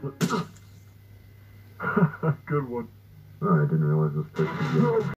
Good one. Oh, I didn't realize this place was